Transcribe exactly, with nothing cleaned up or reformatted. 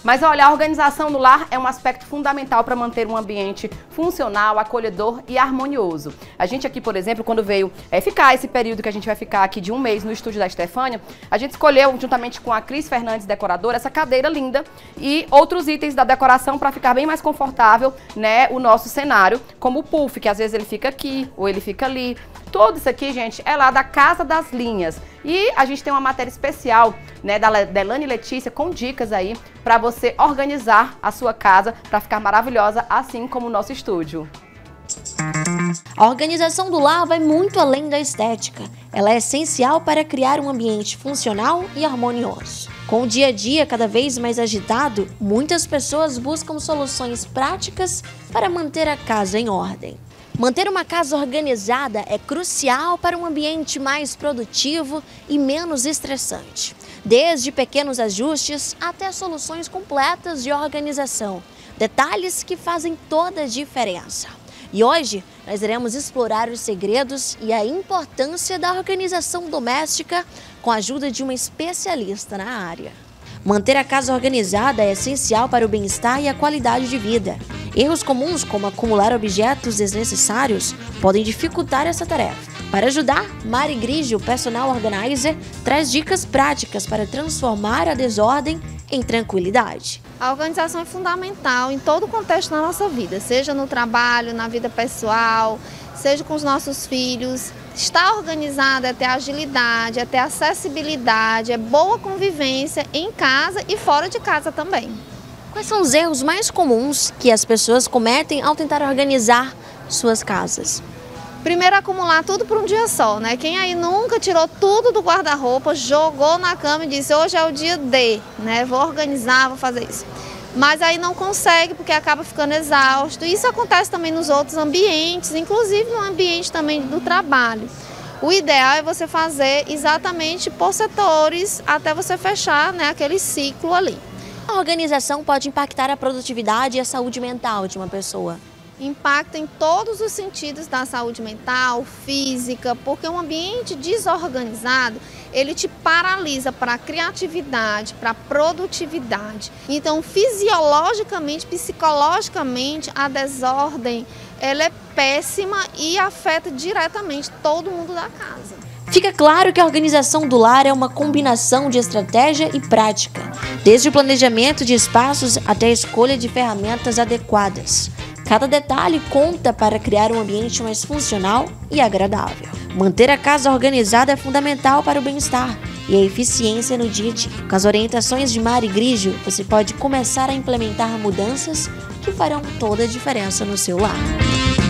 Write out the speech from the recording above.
Mas olha, a organização no lar é um aspecto fundamental para manter um ambiente funcional, acolhedor e harmonioso. A gente aqui, por exemplo, quando veio é, ficar esse período que a gente vai ficar aqui de um mês no estúdio da Estefânia, a gente escolheu, juntamente com a Cris Fernandes, decoradora, essa cadeira linda e outros itens da decoração para ficar bem mais confortável, né, o nosso cenário, como o puff, que às vezes ele fica aqui ou ele fica ali. Tudo isso aqui, gente, é lá da Casa das Linhas. E a gente tem uma matéria especial, né, da Delane Letícia, com dicas aí para você organizar a sua casa para ficar maravilhosa, assim como o nosso estúdio. A organização do lar vai muito além da estética. Ela é essencial para criar um ambiente funcional e harmonioso. Com o dia a dia cada vez mais agitado, muitas pessoas buscam soluções práticas para manter a casa em ordem. Manter uma casa organizada é crucial para um ambiente mais produtivo e menos estressante. Desde pequenos ajustes até soluções completas de organização. Detalhes que fazem toda a diferença. E hoje nós iremos explorar os segredos e a importância da organização doméstica com a ajuda de uma especialista na área. Manter a casa organizada é essencial para o bem-estar e a qualidade de vida. Erros comuns, como acumular objetos desnecessários, podem dificultar essa tarefa. Para ajudar, Mari Grigio, personal organizer, traz dicas práticas para transformar a desordem em tranquilidade. A organização é fundamental em todo o contexto da nossa vida, seja no trabalho, na vida pessoal, seja com os nossos filhos. Estar organizado é ter agilidade, é ter acessibilidade, é boa convivência em casa e fora de casa também. Quais são os erros mais comuns que as pessoas cometem ao tentar organizar suas casas? Primeiro, acumular tudo por um dia só, né? Quem aí nunca tirou tudo do guarda-roupa, jogou na cama e disse, hoje é o dia D, né? Vou organizar, vou fazer isso. Mas aí não consegue porque acaba ficando exausto. Isso acontece também nos outros ambientes, inclusive no ambiente também do trabalho. O ideal é você fazer exatamente por setores até você fechar, né, aquele ciclo ali. A organização pode impactar a produtividade e a saúde mental de uma pessoa. Impacta em todos os sentidos da saúde mental, física, porque um ambiente desorganizado, ele te paralisa para a criatividade, para a produtividade. Então, fisiologicamente, psicologicamente, a desordem, ela é péssima e afeta diretamente todo mundo da casa. Fica claro que a organização do lar é uma combinação de estratégia e prática, desde o planejamento de espaços até a escolha de ferramentas adequadas. Cada detalhe conta para criar um ambiente mais funcional e agradável. Manter a casa organizada é fundamental para o bem-estar e a eficiência no dia a dia. Com as orientações de Mari Grigio, você pode começar a implementar mudanças que farão toda a diferença no seu lar.